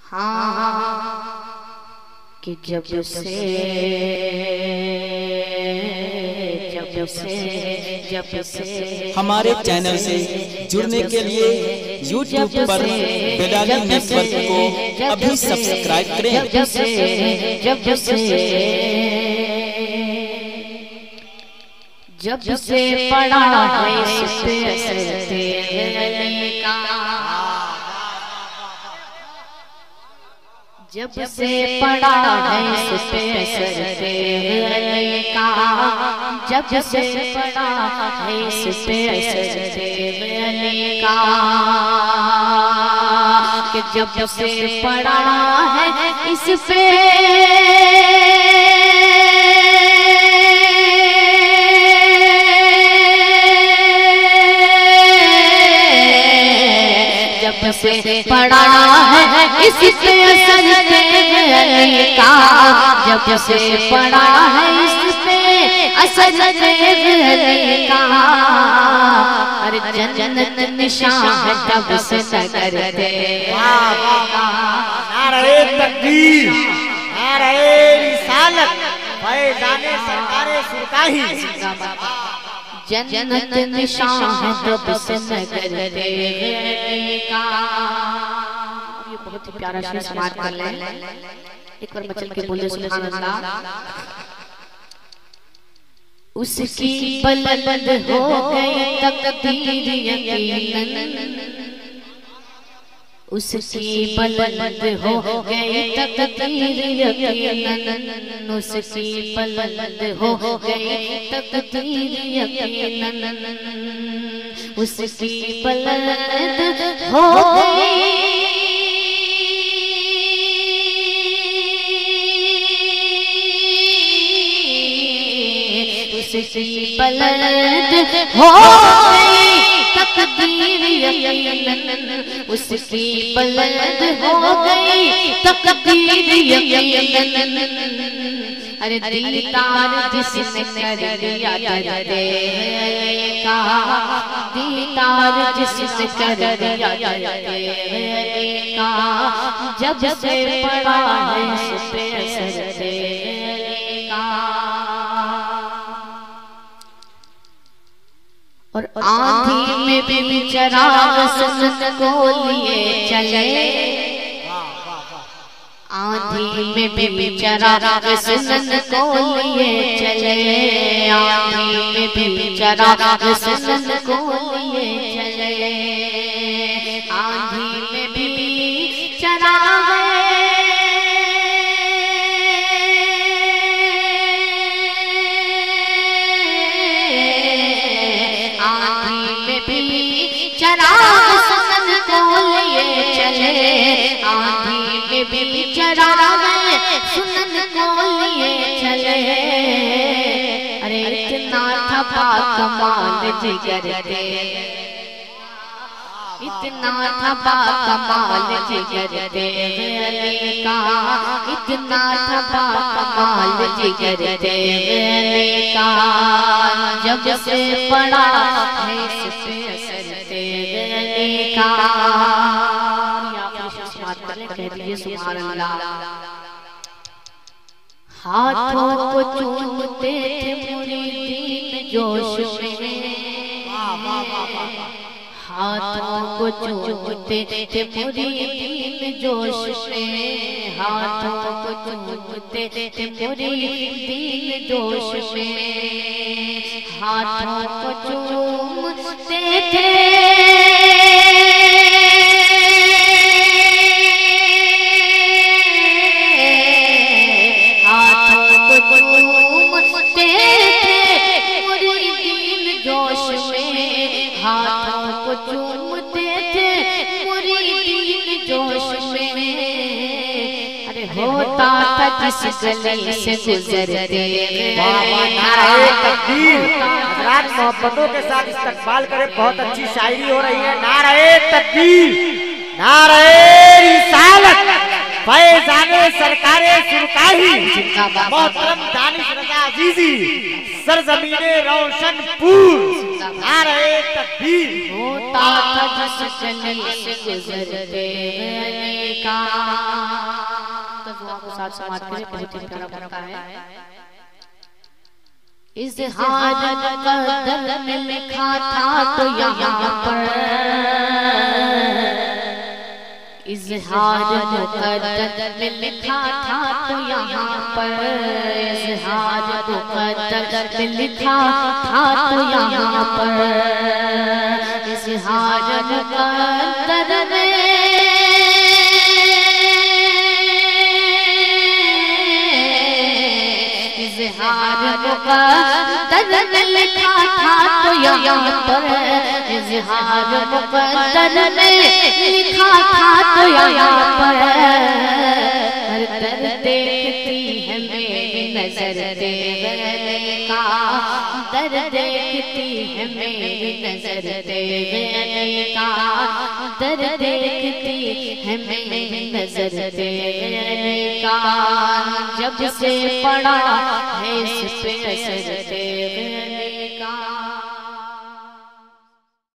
हाँ कि जब से हमारे चैनल से जुड़ने के लिए YouTube पर बेदागी नेटवर्क को अभी सब्सक्राइब करें। जब से पड़ा है इस पे असर तेरे का, जब से पड़ा है इस पे असर तेरे का, जब से पड़ा है इस पे असर तेरे का, कि जब से पड़ा है इस पे से पड़ा है इस पे असर तेरे का, जब से पड़ा है इस पे असर तेरे का, अरे जन्नत निशान है तब से नगर तेरा। नारे तकबीर, नारे रिसालत, फैज़ाने सरकारे सुरकाही। जन्नत निशान है तब से नगर तेरे का। ये बहुत ही प्यारा शेर समाप्त कर ले। एक बार मचल के बोले सुभान अल्लाह। उसकी बुलंद हो गई तकदीर यकीनन, उसकी बुलंद हो गई तकदीर यकीनन, उसकी बुलंद हो गई तकदीर यकीनन, उसकी बुलंद हो गई उसकी बुलंद हो गई तकदीर यकीनन, उसकी बुलंद हो गई तकदीर यकीनन, अरे दीदार जिसने कर लिया तेरे का, दीदार जिसने कर लिया तेरे का, जब से पड़ा है इस पे असर तेरे का। और आंधी में भी चिराग सुनत को लिए चले, आंधी में भी चिराग सुनत को लिए चले, आंधी में भी चिराग सुनत को लिए चले, आंधी में भी चिराग चिराग सुनन को लिए चले, आंधी में भी चिराग सुनन को लिए चले, अरे इतना था कमाल जिगर दे, इतना था कमाल जिगर दे का, इतना था कमाल जिगर दे का, जब से पड़ा है इस पे असर तेरे का। कह दीजिए सुभान अल्लाह। हाथों को चूमते थे मुरीदीन जोश में, हाथों को चूमते थे मुरीदीन जोश में, हाथों को चूमते थे मुरीदीन जोश में, हाथों को चूमते थे चूमते थे मुरीदीन जोश में, अरे होता था जिस गली से गुजरते। नारे तकबीर, हज़रात मोहब्बतों के साथ इस्तकबाल करें। बहुत अच्छी शायरी हो रही है। नारे तकबीर, नारे रिसालत, फैज़ाने सरकारे सुरकाही, मोहतरम दानिश रज़ा अज़ीज़ी, सरज़मीने रोशनपुर। नारे तकबीर। होता था जिस गली से गुजरते का साथ समाज के बहुत ही प्यारा बनता है। इज़हार मुक़द्दर में लिखा था तो यहाँ पर, इज़हार मुक़द्दर में लिखा था तो यहाँ पर, इज़हार मुक़द्दर में लिखा था तो यहाँ पर, इज़हार मुक़द्दर में मुक़द्दर में लिखा था तो यहाँ पर, इज़हार मुक़द्दर में लिखा था तो यहाँ पर, हर दर देखती है मेरी नजर देवले का, दर देखती है मेरी नजर देवले का, दर देखती है मेरी नजर देवले का, जब से पड़ा है इस पे असर